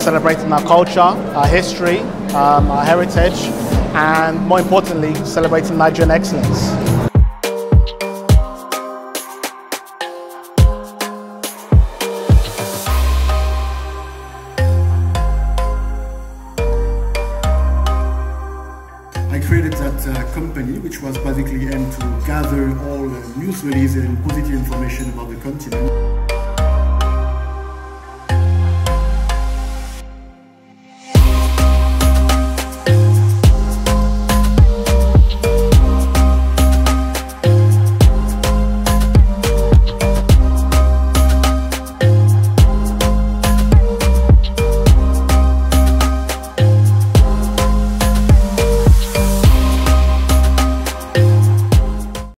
celebrating our culture, our history, our heritage, and more importantly, celebrating Nigerian excellence. I created that company, which was basically aimed to gather all the news releases and positive information about the continent.